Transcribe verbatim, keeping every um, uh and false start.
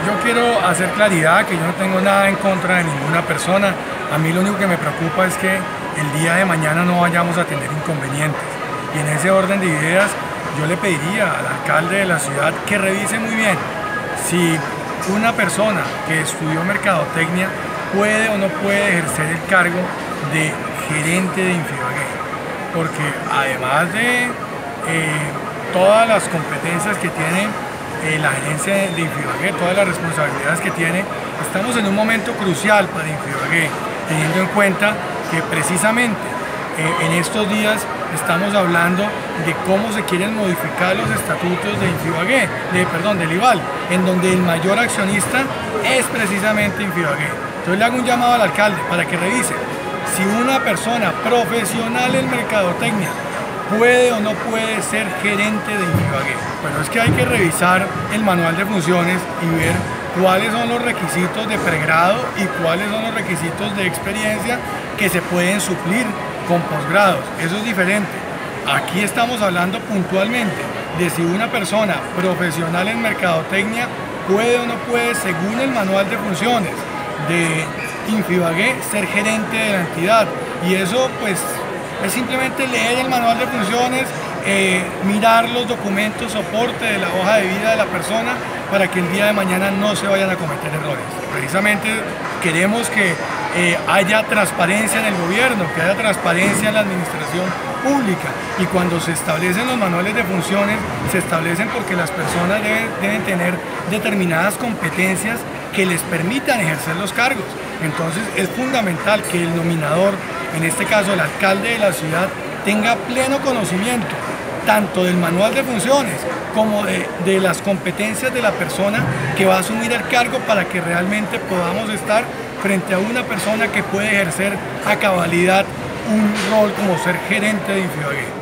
yo quiero hacer claridad que yo no tengo nada en contra de ninguna persona. A mí lo único que me preocupa es que el día de mañana no vayamos a tener inconvenientes. Y en ese orden de ideas, yo le pediría al alcalde de la ciudad que revise muy bien si una persona que estudió mercadotecnia puede o no puede ejercer el cargo de gerente de Infibagué. Porque además de eh, todas las competencias que tiene eh, la gerencia de Infibagué, todas las responsabilidades que tiene, estamos en un momento crucial para Infibagué, teniendo en cuenta que precisamente eh, en estos días estamos hablando de cómo se quieren modificar los estatutos de Infibagué, de, perdón, del IVAL, en donde el mayor accionista es precisamente Infibagué. Entonces le hago un llamado al alcalde para que revise si una persona profesional en mercadotecnia puede o no puede ser gerente de Infibagué. Pero es que hay que revisar el manual de funciones y ver cuáles son los requisitos de pregrado y cuáles son los requisitos de experiencia que se pueden suplir con posgrados. Eso es diferente. Aquí estamos hablando puntualmente de si una persona profesional en mercadotecnia puede o no puede, según el manual de funciones de Infibagué, ser gerente de la entidad. Y eso pues es simplemente leer el manual de funciones, eh, mirar los documentos, soporte de la hoja de vida de la persona para que el día de mañana no se vayan a cometer errores. Precisamente queremos que eh, haya transparencia en el gobierno, que haya transparencia en la administración pública, y cuando se establecen los manuales de funciones, se establecen porque las personas deben, deben tener determinadas competencias que les permitan ejercer los cargos. Entonces es fundamental que el nominador, en este caso el alcalde de la ciudad, tenga pleno conocimiento tanto del manual de funciones como de, de las competencias de la persona que va a asumir el cargo, para que realmente podamos estar frente a una persona que puede ejercer a cabalidad un rol como ser gerente de Infibagué.